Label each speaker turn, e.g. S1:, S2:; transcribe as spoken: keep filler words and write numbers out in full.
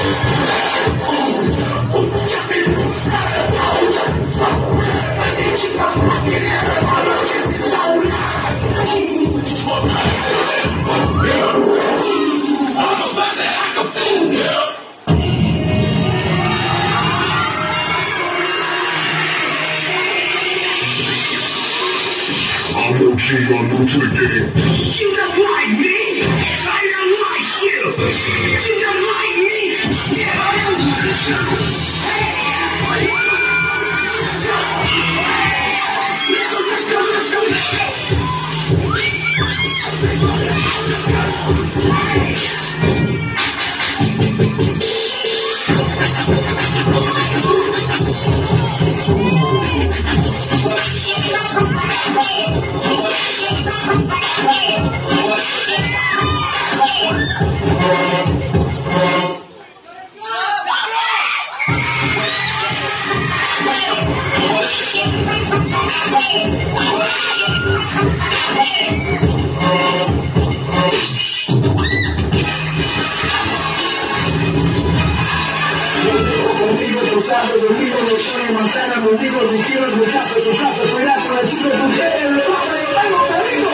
S1: I'm O G, I'm new to the game.
S2: You don't like me? I don't like you. You don't like me? I don't like you. Conmigo tú sabes, conmigo no soy Montana, conmigo si quieres mi casa, su casa, cuidado con el chico de tu pelo, lo vamos a llevar conmigo.